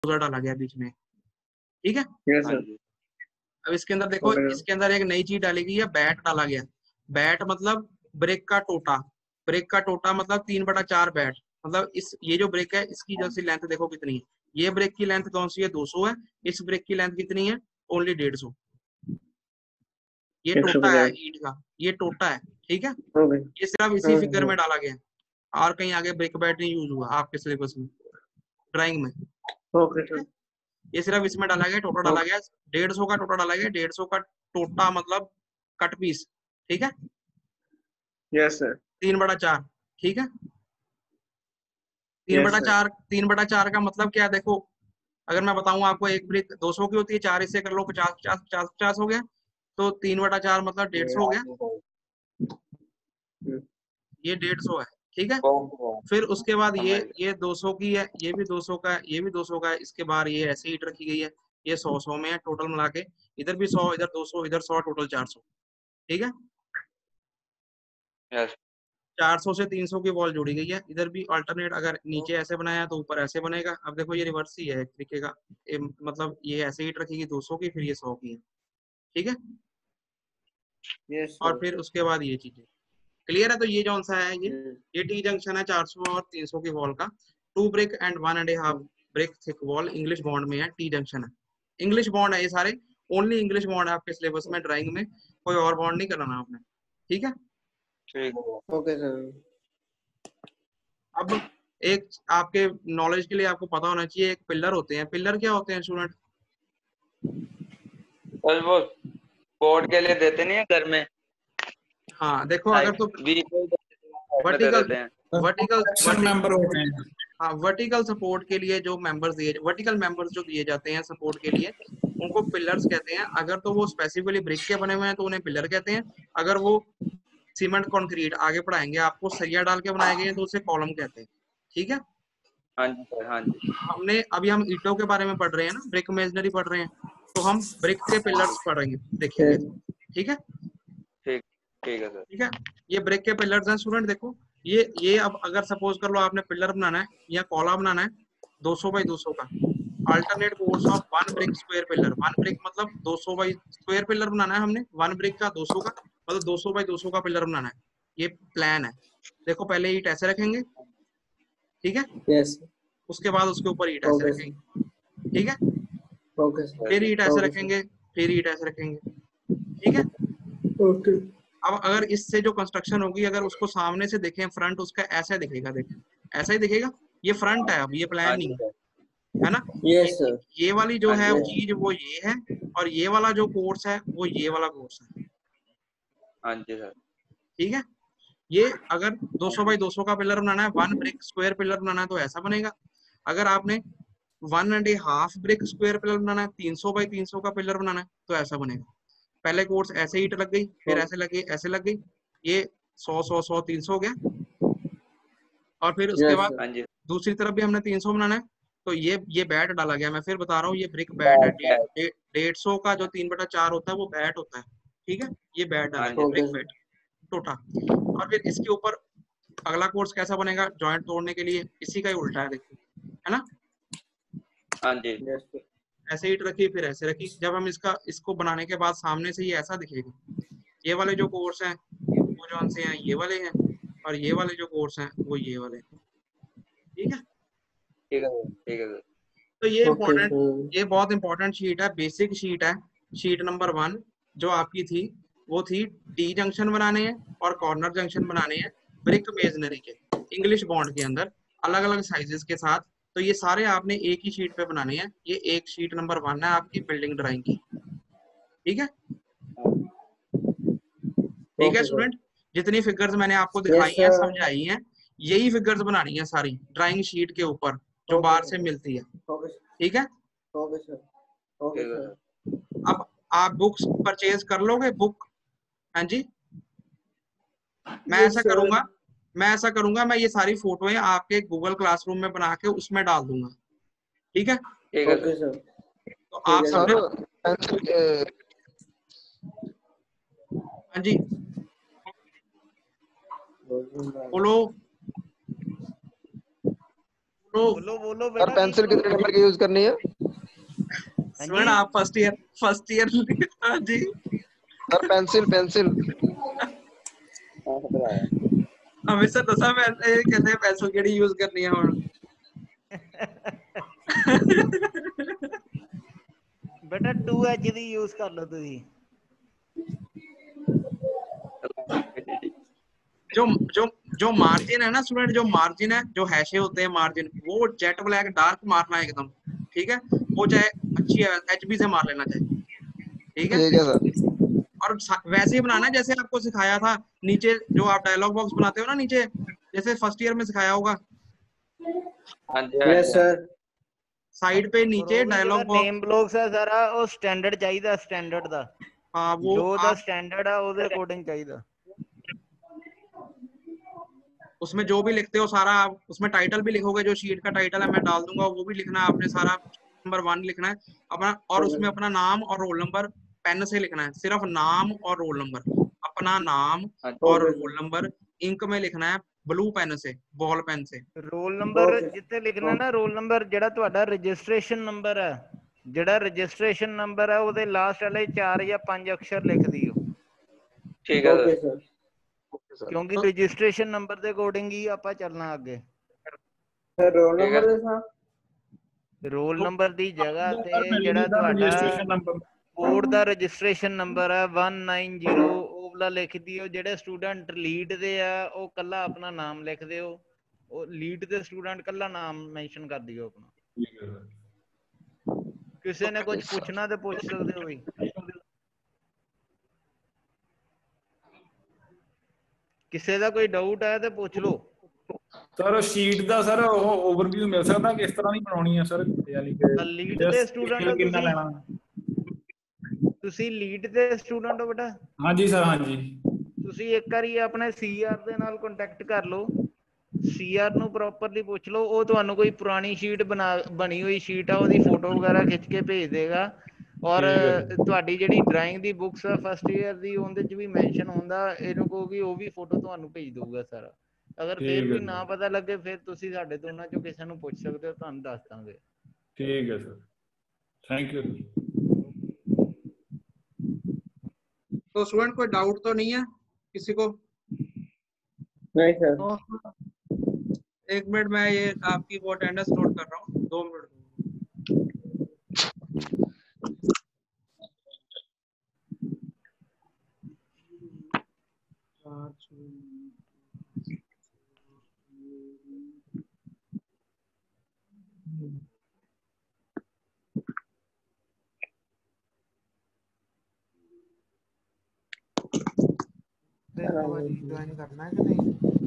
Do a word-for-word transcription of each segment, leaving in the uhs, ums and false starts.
डाला गया बीच में, ठीक है। Yes sir. अब इसके अंदर देखो, Okay. इसके अंदर एक नई चीज डाली गई है, बैट डाला गया। बैट मतलब ब्रेक का टोटा, ब्रेक का टोटा मतलब तीन बटा चार बैट, मतलब इस ये जो ब्रेक है इसकी जो सी लेंथ देखो कितनी है, ये ब्रेक की लेंथ कौन सी है, दो सौ है, इस ब्रेक की लेंथ कितनी है, ओनली डेढ़ सौ। ये एक सौ टोटा है पचास। ईंट का, ये टोटा है, ठीक है। ओके। ये सिर्फ इसी फिगर में डाला गया, और कहीं आगे ब्रेक बैट नहीं यूज हुआ आपके सिलेबस में, ड्राइंग में। Okay sir. ये सिर्फ इसमें डाला गया, टोटा डाला गया, डेढ़ सौ का टोटा डाला गया, डेढ़ सौ का टोटा मतलब कट पीस, ठीक है। Yes sir. तीन बटा चार, ठीक है। तीन यस बटा सर। चार तीन बटा चार का मतलब क्या है, देखो अगर मैं बताऊं आपको, एक ब्रिक दो सौ की होती है, चार इससे कर लो, पचास पचास पचास पचास हो गया, तो तीन बटा चार मतलब डेढ़ सौ हो गया, ये डेढ़ सौ है, ठीक है। फिर उसके बाद ये ये दो सौ की है, ये भी दो सौ का है, ये भी दो सौ का है, इसके बाद ये ऐसे ईट रखी गई है, ये सौ सौ में है टोटल मिला के, इधर भी सौ, इधर दो सौ, इधर सौ, टोटल चार सौ, ठीक है। यस चार सौ से तीन सौ की वॉल जोड़ी गई है, इधर भी अल्टरनेट, अगर नीचे ऐसे बनाया तो ऊपर ऐसे बनेगा। अब देखो ये रिवर्स ही है एक तरीके का, ये, मतलब ये ऐसे ईट रखेगी दो सौ की, फिर ये सौ की है, ठीक है। यस और सर। फिर उसके बाद ये चीजें क्लियर है। तो ये कौन सा है, ये ये टी जंक्शन है चार सौ और तीन सौ की वॉल का, two brick and one and half brick thick wall, English bond में है, टी जंक्शन है, इंग्लिश बॉन्ड है ये सारे, ओनली इंग्लिश बॉन्ड है आपके सिलेबस में, ड्राइंग में कोई और बॉन्ड नहीं कराना आपने, ठीक है। ठीक ओके सर। अब एक आपके नॉलेज के लिए आपको पता होना चाहिए, एक पिलर होते हैं, पिलर क्या होते हैं स्टूडेंट? बस वो बोर्ड के लिए देते नहीं है घर में, हाँ देखो, अगर तो में दे वर्टिकल देते हैं। वर्टिकल मेंबर होते हैं। हाँ, वर्टिकल सपोर्ट के लिए जो मेंबर्स दिए, वर्टिकल मेंबर्स जो दिए जाते हैं सपोर्ट के लिए, उनको पिलर्स कहते हैं। अगर तो वो स्पेसिफिकली ब्रिक के बने हुए हैं तो उन्हें पिलर कहते हैं, अगर वो सीमेंट कंक्रीट आगे पढ़ाएंगे आपको, सरिया डाल के बनाए गए हैं तो उसे कॉलम कहते हैं, ठीक है। हाँ जी सर, हाँ जी हमने अभी हम ईंटों के बारे में पढ़ रहे हैं ना, ब्रिक मेजनरी पढ़ रहे हैं, तो हम ब्रिक के पिलर्स पढ़ेंगे, देखेंगे, ठीक है। ठीक ठीक है सर। ठीक है, ये ब्रिक के पिलर्स हैं स्टूडेंट। देखो ये ये अब अगर सपोज कर लो आपने पिलर बनाना है या कॉला बनाना है दो सौ बाई दो सौ का, alternate course of one brick square pillar, one brick मतलब दो सौ बाई स्क्वायर पिलर बनाना है हमने, वन ब्रिक का दो सौ का मतलब दो सौ बाई दो सौ का पिलर बनाना है, ये प्लान है। देखो पहले ईट ऐसे रखेंगे, ठीक है, यस। उसके बाद उसके ऊपर ईट ऐसे ओके रखेंगे, ठीक है, ओके सर। फिर ईट ऐसे ओके सर। रखेंगे, फिर ईट ऐसे रखेंगे, ठीक है। ओके। अब अगर इससे जो कंस्ट्रक्शन होगी, अगर उसको सामने से देखें, फ्रंट उसका ऐसा दिखेगा, देखें ऐसा ही दिखेगा, ये फ्रंट है, अब ये प्लान हाँ नहीं जी है, सर, है ना। यस ये, सर। ये वाली जो हाँ है जी यस। चीज वो ये है, और ये वाला जो कोर्स है वो ये वाला कोर्स है, हाँ जी सर, ठीक है। ये अगर दो सौ बाई दो सौ का पिलर बनाना है, वन ब्रिक स्क्वायर पिलर बनाना है तो ऐसा बनेगा। अगर आपने one and half brick square pillar बनाना है, तीन सौ बाई तीन सौ का पिलर बनाना है तो ऐसा बनेगा। पहले कोर्स ऐसे ईट लग गई, फिर ऐसे लग गई, ऐसे लग गई, ये सौ सौ सौ तीन सौ हो गया, और फिर उसके यस बाद सर। हाँ जी दूसरी तरफ भी हमने तीन सौ बनाना है, तो ये ये बैट डाला गया, मैं फिर बता रहा हूँ, ये ब्रिक बैट है, डेढ़ डे, डेढ़ सौ का जो तीन बटा चार होता है वो बैट होता है, ठीक है, ये बैट डाला हाँ गया, जी ब्रिक ओके बैट टोटा। और फिर इसके ऊपर अगला कोर्स कैसा बनेगा, जॉइंट तोड़ने के लिए इसी का ही उल्टा है, देखो, है ना। हाँ जी यस सर। ऐसे ईट रखी, फिर ऐसे रखी, जब हम इसका इसको बनाने के बाद सामने से ये ऐसा दिखेगा। ये वाले जो कोर्स हैं वो जो से हैं ये वाले हैं, और ये वाले जो कोर्स हैं वो ये वाले हैं, ठीक है। ठीक है सर, ठीक है सर। तो ये ओके इम्पोर्टेंट, सर। ये बहुत इंपॉर्टेंट शीट है, बेसिक शीट है, शीट नंबर वन जो आपकी थी, वो थी टी जंक्शन बनाने हैं और कॉर्नर जंक्शन बनाने हैं ब्रिक मेजनरी के, इंग्लिश बॉन्ड के अंदर, अलग अलग साइजेस के साथ। तो ये सारे आपने एक ही शीट पे बनाने हैं, ये एक शीट नंबर वन है आपकी बिल्डिंग ड्राइंग की, ठीक है। ठीक है ओके सर। स्टूडेंट, जितनी फिगर्स मैंने आपको यस दिखाई हैं सर। समझाई हैं, यही फिगर्स बनानी है सारी ड्राइंग शीट के ऊपर जो ओके बाहर सर। से मिलती है, ओके सर। ठीक है। Okay sir. ओके ठीक है सर। सर, अब आप बुक्स परचेज कर लोगे बुक, हाँ जी। मैं ऐसा यस सर। करूंगा, मैं ऐसा करूंगा, मैं ये सारी फोटोएं आपके गूगल क्लासरूम में बना के उसमें डाल दूंगा, ठीक है। ठीक है ओके सर। सर। तो ठीक आप है सबने, सर। हाँ जी, बोलो, तो बोलो बोलो सर बेटा पेंसिल की कितने नंबर की यूज करनी है? स्टूडेंट आप फर्स्ट ईयर फर्स्ट ईयर हाँ जी सर पेंसिल पेंसिल हमेशा दसा पैसे कहते पैसों केड़ी यूज करनी है हुन बेटा टू एच दी यूज कर लो तुसी जो जो जो मार्जिन है ना स्टूडेंट, जो मार्जिन है, जो हैशे होते हैं मार्जिन, वो जेट ब्लैक डार्क मारना है एकदम, ठीक है? वो चाहे अच्छी एचबी से मार लेना चाहिए, ठीक है? ठीक है सर। और वैसे ही बनाना है जैसे आपको सिखाया था नीचे, जो आप डायलॉग बॉक्स बनाते हो ना नीचे, जैसे फर्स्ट ईयर में सिखाया होगा। हाँ जी हाँ यस जी सर। साइड पे नीचे डायलॉग बॉक्स, नेम ब्लॉक्स है सारा ਉਹ ਸਟੈਂਡਰਡ ਚਾਹੀਦਾ ਸਟੈਂਡਰਡ ਦਾ हाँ वो ਜੋ ਦਾ आप ਸਟੈਂਡਰਡ ਆ ਉਹਦੇ ਅਕੋਰਡਿੰਗ ਚਾਹੀਦਾ उसमें जो भी लिखते हो सारा आप उसमें टाइटल भी लिखोगे, जो शीट का टाइटल है मैं डाल दूंगा, वो भी लिखना है आपने सारा, नंबर वन लिखना है अपना, और उसमें अपना नाम और रोल नंबर पेन से लिखना है, सिर्फ नाम और रोल नंबर, अपना नाम हाँ और ओके रोल नंबर इंक में लिखना है, ब्लू पेन से, बॉल पेन से। ਰੋਲ ਨੰਬਰ ओके ਜਿੱਥੇ ਲਿਖਣਾ ਨਾ ਰੋਲ ਨੰबर ਜਿਹੜਾ ਤੁਹਾਡਾ ਰਜਿਸਟ੍ਰੇਸ਼ਨ ਨੰਬਰ ਹੈ ਜਿਹੜਾ ਰਜਿਸਟ੍ਰੇਸ਼ਨ ਨੰਬਰ ਹੈ ਉਹਦੇ ਲਾਸਟ ਵਾਲੇ ਚਾਰ ਜਾਂ ਪੰਜ ਅਕਸ਼ਰ ਲਿਖ ਦਿਓ ठीक है ओके सर। सर। ਕਿਉਂਕਿ ਰਜਿਸਟ੍ਰੇਸ਼ਨ ਨੰਬਰ ਦੇ ਅਕੋਰਡਿੰਗ ਹੀ ਆਪਾਂ ਚੱਲਣਾ ਅੱਗੇ सर रोल ठीक है नंबर देना। ਰੋਲ ਨੰਬਰ ਦੀ ਜਗ੍ਹਾ ਸਰ ਤੇ ਮਿਲ ਜਿਹੜਾ ਨਹੀਂ ਦਾ ਤੁਹਾਡਾ ਰਜਿਸਟ੍ਰੇਸ਼ਨ ਨੰਬਰ ਬੋਰਡ ਦਾ ਰਜਿਸਟ੍ਰੇਸ਼ਨ ਨੰਬਰ ਹੈ ਇੱਕ ਨੌ ਜ਼ੀਰੋ ਉਹ ਵਾਲਾ ਲਿਖ ਦਿਓ ਜਿਹੜੇ ਸਟੂਡੈਂਟ ਲੀਡ ਦੇ ਆ ਉਹ ਕੱਲਾ ਆਪਣਾ ਨਾਮ ਲਿਖ ਦਿਓ ਉਹ ਲੀਡ ਦੇ ਸਟੂਡੈਂਟ ਕੱਲਾ ਨਾਮ ਮੈਂਸ਼ਨ ਕਰ ਦਿਓ ਆਪਣਾ ਠੀਕ ਹੈ ਸਰ ਕਿਸੇ ਨੇ ਕੁਝ ਪੁੱਛਣਾ ਤੇ ਪੁੱਛ ਸਕਦੇ ਹੋ ਵੀ ਕਿਸੇ ਦਾ ਕੋਈ ਡਾਊਟ ਹੈ ਤੇ ਪੁੱਛ ਲਓ ਸਰ ਸ਼ੀਟ ਦਾ ਸਰ ਉਹ ਓਵਰਵਿਊ ਮਿਲ ਸਕਦਾ ਕਿਸ ਤਰ੍ਹਾਂ ਦੀ ਬਣਾਉਣੀ ਹੈ ਸਰ, ਯਾਨੀ ਕਿ ਲੀਡ ਦੇ ਸਟੂਡੈਂਟ ਹੋ ਕਿੰਨਾ ਤੁਸੀਂ ਲੈਣਾ? ਤੁਸੀਂ ਲੀਡ ਦੇ ਸਟੂਡੈਂਟ ਹੋ ਬੇਟਾ ਹਾਂਜੀ ਸਰ ਹਾਂਜੀ ਤੁਸੀਂ ਇੱਕ ਵਾਰੀ ਆਪਣੇ ਸੀਆਰ ਦੇ ਨਾਲ ਕੰਟੈਕਟ ਕਰ ਲਓ ਸੀਆਰ ਨੂੰ ਪ੍ਰੋਪਰਲੀ ਪੁੱਛ ਲਓ ਉਹ ਤੁਹਾਨੂੰ ਕੋਈ ਪੁਰਾਣੀ ਸ਼ੀਟ ਬਣਾ ਬਣੀ ਹੋਈ ਸ਼ੀਟ ਆ ਉਹਦੀ ਫੋਟੋ ਵਗੈਰਾ ਖਿੱਚ ਕੇ ਭੇਜ ਦੇਗਾ ਔਰ ਤੁਹਾਡੀ ਜਿਹੜੀ ਡਰਾਇੰਗ ਦੀ ਬੁੱਕਸ ਆ ਫਸਟ ਈਅਰ ਦੀ ਉਹਦੇ ਚ ਵੀ ਮੈਂਸ਼ਨ ਹੁੰਦਾ ਇਹਨੂੰ ਕਹੋਗੀ ਉਹ ਵੀ ਫੋਟੋ ਤੁਹਾਨੂੰ ਭੇਜ ਦਊਗਾ ਸਾਰਾ ਅਗਰ ਫਿਰ ਵੀ ਨਾ ਪਤਾ ਲੱਗੇ ਫਿਰ ਤੁਸੀਂ ਸਾਡੇ ਦੋਨਾਂ ਚੋਂ ਕਿਸੇ ਨੂੰ ਪੁੱਛ ਸਕਦੇ ਹੋ ਤੁਹਾਨੂੰ ਦੱਸ ਦਾਂਗੇ ਠੀਕ ਹੈ ਸਰ थैंक यू तो स्टूडेंट कोई डाउट तो नहीं है किसी को? नहीं सर। एक मिनट मैं ये आपकी वो अटेंडेंस नोट कर रहा हूँ, दो मिनट। ज्वाइन करना है कि नहीं?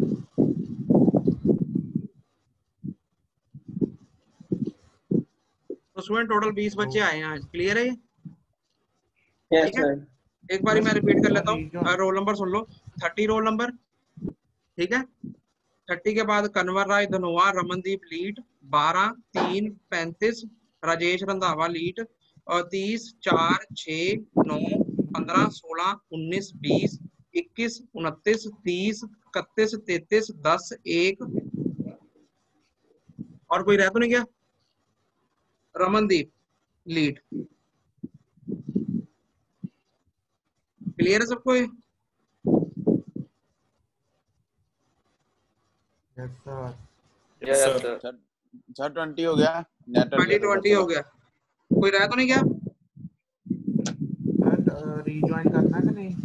तो स्टूडेंट टोटल बीस बच्चे आए हैं आज, क्लियर है ये? यस ठीक है, सर। एक बार मैं रिपीट कर लेता हूँ, रोल नंबर सुन लो, थर्टी रोल नंबर, ठीक है? थर्टी के बाद कन्वर राय धनोआ रमनदीप लीड, बारह तीन पैंतीस राजेश रंधावा लीड, और तीस चार छः नौ पंद्रह सोलह उन्नीस बीस इक्कीस उनतीस तीस इकतीस तैतीस दस एक, और कोई रह तो नहीं गया? रमनदीप लीड, क्लियर है सबको? ये yes sir. Yes sir. Sir twenty हो गया, ट्वेंटी ट्वेंटी हो गया, कोई रह तो नहीं गया? रीज्वाइन करना है कि नहीं?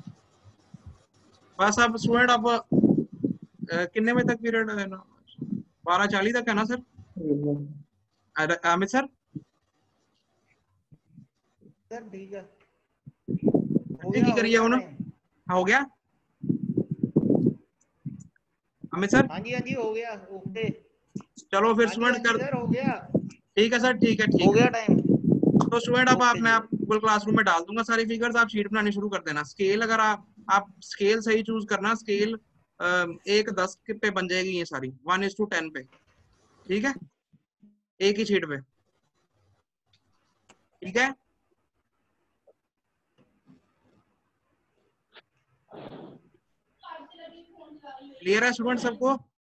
बस अब स्टूडेंट अब कितने बजे तक पीरियड है ना? बारह चालीस तक है ना सर? अमित सर सर ठीक है की करिए ਹੁਣ हो गया अमित सर? हाँ जी हाँ जी हो गया ओके चलो फिर स्टूडेंट कर सर हो गया ठीक है सर, ठीक है ठीक हो गया टाइम। तो स्टूडेंट अब आप मैं आप गूगल क्लासरूम में डाल दूंगा सारी फिगर्स, आप शीट बनानी शुरू कर देना। स्केल अगर आप आप स्केल सही चूज करना, स्केल एक दस पे बन जाएगी ये सारी, वन इज टू टेन पे, ठीक है? एक ही शीट पे, ठीक है? क्लियर है स्टूडेंट सबको?